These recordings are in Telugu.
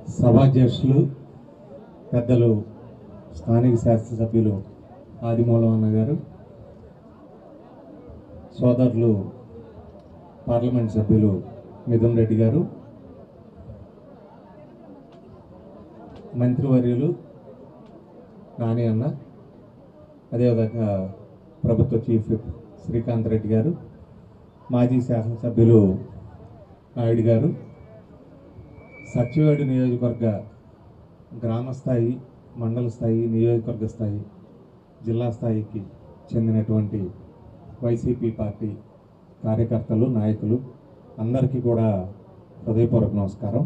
సభాధ్యక్షులు పెద్దలు స్థానిక శాసనసభ్యులు ఆదిమూలం అన్న గారు, సోదరులు పార్లమెంట్ సభ్యులు మిథున్ రెడ్డి గారు, మంత్రివర్యులు నాని అన్న, అదేవిధంగా ప్రభుత్వ చీఫ్ విప్ శ్రీకాంత్ రెడ్డి గారు, మాజీ శాసనసభ్యులు నాయుడు గారు, సత్యవేడు నియోజకవర్గ గ్రామ స్థాయి, మండల స్థాయి, నియోజకవర్గ స్థాయి, జిల్లా స్థాయికి చెందినటువంటి వైసీపీ పార్టీ కార్యకర్తలు, నాయకులు అందరికీ కూడా హృదయపూర్వక నమస్కారం.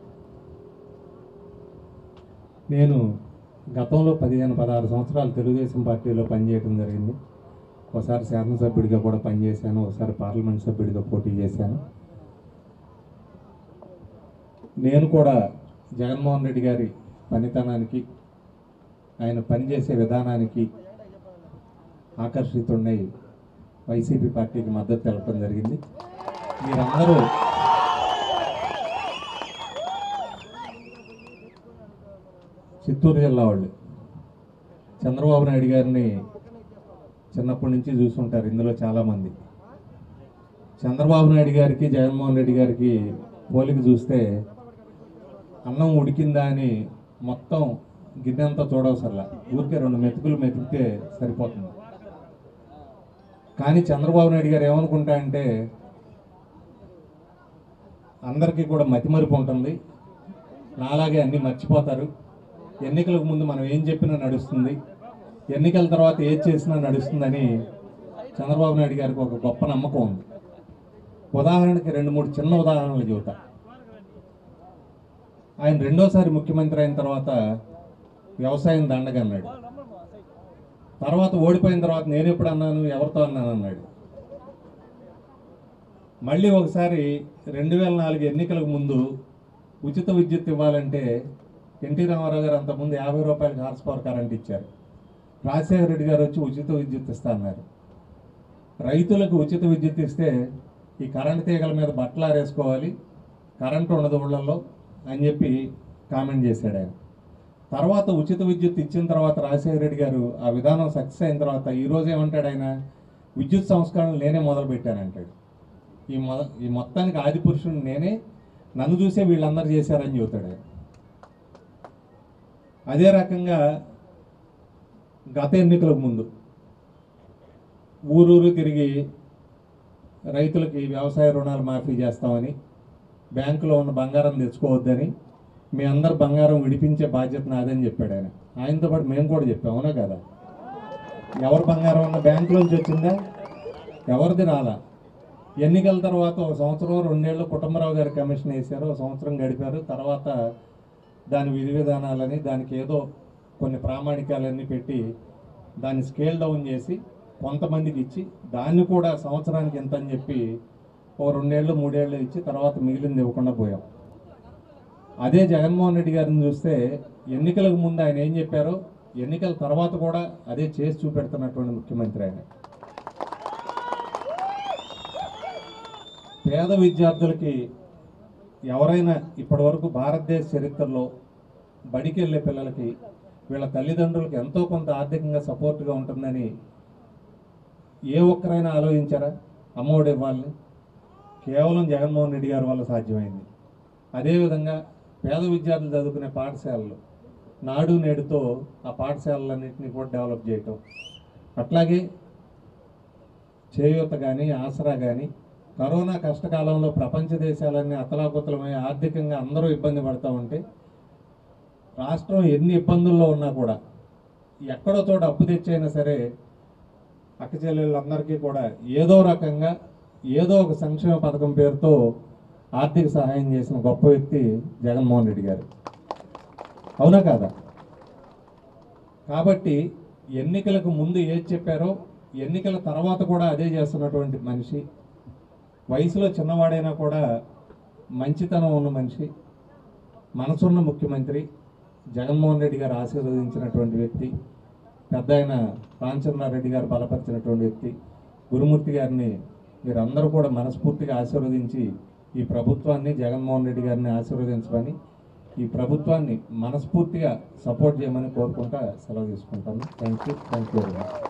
నేను గతంలో 15-16 సంవత్సరాలు తెలుగుదేశం పార్టీలో పనిచేయడం జరిగింది. ఒకసారి శాసనసభ్యుడిగా కూడా పనిచేశాను, ఒకసారి పార్లమెంట్ సభ్యుడిగా పోటీ చేశాను. నేను కూడా జగన్మోహన్ రెడ్డి గారి పనితనానికి, ఆయన పనిచేసే విధానానికి ఆకర్షితున్నై వైసీపీ పార్టీకి మద్దతు తెలపడం జరిగింది. మీరందరూ చిత్తూరు జిల్లా వాళ్ళు చంద్రబాబు నాయుడు గారిని చిన్నప్పటి నుంచి చూసుంటారు. ఇందులో చాలామంది చంద్రబాబు నాయుడు గారికి, జగన్మోహన్ రెడ్డి గారికి పోలిక చూస్తే అన్నం ఉడికిందా అని మొత్తం గిన్నెంతా చూడవసరలా, ఊరికే 2 మెతుకులు మెతికితే సరిపోతుంది. కానీ చంద్రబాబు నాయుడు గారు ఏమనుకుంటా అంటే, అందరికీ కూడా మతిమరుపు ఉంటుంది, నాలాగే అన్నీ మర్చిపోతారు, ఎన్నికలకు ముందు మనం ఏం చెప్పినా నడుస్తుంది, ఎన్నికల తర్వాత ఏది చేసినా నడుస్తుందని చంద్రబాబు నాయుడు గారికి ఒక గొప్ప నమ్మకం ఉంది. ఉదాహరణకి 2-3 చిన్న ఉదాహరణలు చెబుతా. ఆయన రెండోసారి ముఖ్యమంత్రి అయిన తర్వాత వ్యవసాయం దండగా అన్నాడు. తర్వాత ఓడిపోయిన తర్వాత నేను ఎప్పుడు అన్నాను, ఎవరితో అన్నాను అన్నాడు. మళ్ళీ ఒకసారి 2004 ఎన్నికలకు ముందు ఉచిత విద్యుత్ ఇవ్వాలంటే ఎన్టీ రామారావు గారు అంతకుముందు 50 రూపాయలకి హార్స్ పవర్ కరెంట్ ఇచ్చారు. రాజశేఖర రెడ్డి గారు వచ్చి ఉచిత విద్యుత్ ఇస్తా అన్నారు. రైతులకు ఉచిత విద్యుత్ ఇస్తే ఈ కరెంట్ తీగల మీద బట్టలు ఆరేసుకోవాలి, కరెంటు ఉండదు ఊళ్ళల్లో అని చెప్పి కామెంట్ చేశాడు ఆయన. తర్వాత ఉచిత విద్యుత్ ఇచ్చిన తర్వాత రాజశేఖర రెడ్డి గారు ఆ విధానం సక్సెస్ అయిన తర్వాత ఈరోజు ఏమంటాడు ఆయన, విద్యుత్ సంస్కరణలు నేనే మొదలు పెట్టానంటాడు. ఈ మొత్తానికి ఆది పురుషుడు నేనే, నన్ను చూసే వీళ్ళందరూ చేశారని చెబుతాడు ఆయన. అదే రకంగా గత ఎన్నికలకు ముందు ఊరూరు తిరిగి రైతులకి వ్యవసాయ రుణాలు మాఫీ చేస్తామని, బ్యాంకులో ఉన్న బంగారం తెచ్చుకోవద్దని, మీ అందరు బంగారం విడిపించే బాధ్యత నాదని చెప్పాడు ఆయన. ఆయనతో పాటు మేము కూడా చెప్పాం, అవునా కదా? ఎవరు బంగారం ఉన్న బ్యాంకులోంచి వచ్చిందా? ఎవరిది రాలా. ఎన్నికల తర్వాత 1 సంవత్సరం 2 ఏళ్ళు కుటుంబరావు గారు కమిషన్ వేశారు, 1 సంవత్సరం గడిపారు. తర్వాత దాని విధి విధానాలని, దానికి ఏదో కొన్ని ప్రామాణికాలన్నీ పెట్టి దాన్ని స్కేల్ డౌన్ చేసి కొంతమందికి ఇచ్చి, దాన్ని కూడా సంవత్సరానికి ఎంత అని చెప్పి 2 ఏళ్ళు 3 ఏళ్ళు ఇచ్చి తర్వాత మిగిలింది ఇవ్వకుండా పోయాం. అదే జగన్మోహన్ రెడ్డి గారిని చూస్తే ఎన్నికలకు ముందు ఆయన ఏం చెప్పారో ఎన్నికల తర్వాత కూడా అదే చేసి చూపెడుతున్నటువంటి ముఖ్యమంత్రి ఆయన. పేద విద్యార్థులకి ఎవరైనా ఇప్పటి వరకు భారతదేశ చరిత్రలో బడికి వెళ్ళే పిల్లలకి వీళ్ళ తల్లిదండ్రులకు ఎంతో కొంత ఆర్థికంగా సపోర్ట్గా ఉంటుందని ఏ ఒక్కరైనా ఆలోచించారా? అమ్మఒడి ఇవ్వాలని కేవలం జగన్మోహన్ రెడ్డి గారి వల్ల సాధ్యమైంది. అదేవిధంగా పేద విద్యార్థులు చదువుకునే పాఠశాలలు నాడు నేడుతో ఆ పాఠశాలలన్నింటినీ కూడా డెవలప్ చేయటం, అట్లాగే చేయూత కానీ, ఆసరా కానీ, కరోనా కష్టకాలంలో ప్రపంచ దేశాలన్నీ అతలాకుతలమై ఆర్థికంగా అందరూ ఇబ్బంది పడుతూ ఉంటే రాష్ట్రం ఎన్ని ఇబ్బందుల్లో ఉన్నా కూడా ఎక్కడో చోట అప్పు తెచ్చైనా సరే అక్క చెల్లెళ్ళందరికీ కూడా ఏదో రకంగా ఏదో ఒక సంక్షేమ పథకం పేరుతో ఆర్థిక సహాయం చేసిన గొప్ప వ్యక్తి జగన్మోహన్ రెడ్డి గారు, అవునా కాదా? కాబట్టి ఎన్నికలకు ముందు ఏది చెప్పారో ఎన్నికల తర్వాత కూడా అదే చేస్తున్నటువంటి మనిషి, వయసులో చిన్నవాడైనా కూడా మంచితనం ఉన్న మనిషి, మనసున్న ముఖ్యమంత్రి, జగన్మోహన్ రెడ్డి గారు ఆశీర్వదించినటువంటి వ్యక్తి, పెద్ద ఆయన రామచంద్రారెడ్డి గారు బలపరిచినటువంటి వ్యక్తి, గురుమూర్తి గారిని మీరందరూ కూడా మనస్ఫూర్తిగా ఆశీర్వదించి ఈ ప్రభుత్వాన్ని, జగన్మోహన్ రెడ్డి గారిని ఆశీర్వదించమని ఈ ప్రభుత్వాన్ని మనస్ఫూర్తిగా సపోర్ట్ చేయమని కోరుకుంటా సెలవు తీసుకుంటాను. Thank you very much.